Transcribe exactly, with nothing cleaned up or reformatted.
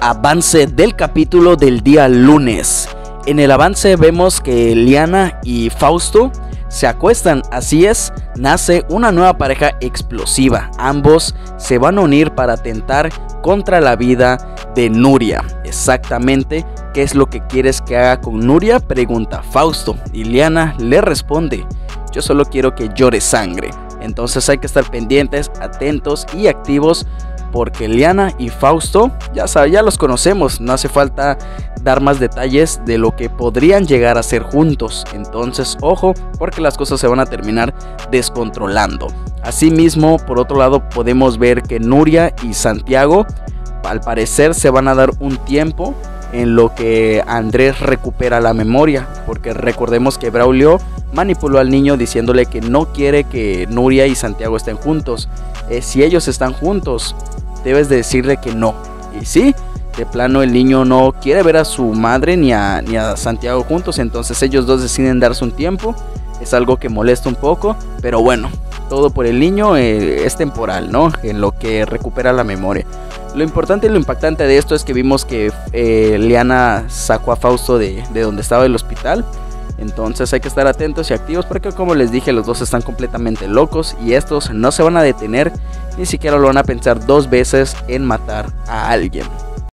avance del capítulo del día lunes. En el avance vemos que Liana y Fausto se acuestan, así es, nace una nueva pareja explosiva. Ambos se van a unir para atentar contra la vida de Nuria. Exactamente, ¿qué es lo que quieres que haga con Nuria?, pregunta Fausto, y Liana le responde: yo solo quiero que llore sangre. Entonces hay que estar pendientes, atentos y activos, porque Liana y Fausto ya, sabe, ya los conocemos, no hace falta dar más detalles de lo que podrían llegar a ser juntos. Entonces ojo, porque las cosas se van a terminar descontrolando. Asimismo, por otro lado, podemos ver que Nuria y Santiago al parecer se van a dar un tiempo en lo que Andrés recupera la memoria, porque recordemos que Braulio manipuló al niño diciéndole que no quiere que Nuria y Santiago estén juntos. Eh, si ellos están juntos, debes de decirle que no. Y sí, de plano el niño no quiere ver a su madre ni a, ni a Santiago juntos, entonces ellos dos deciden darse un tiempo. Es algo que molesta un poco, pero bueno, todo por el niño eh, es temporal, ¿no? En lo que recupera la memoria. Lo importante y lo impactante de esto es que vimos que eh, Liana sacó a Fausto de, de donde estaba el hospital. Entonces hay que estar atentos y activos, porque como les dije, los dos están completamente locos y estos no se van a detener, ni siquiera lo van a pensar dos veces en matar a alguien.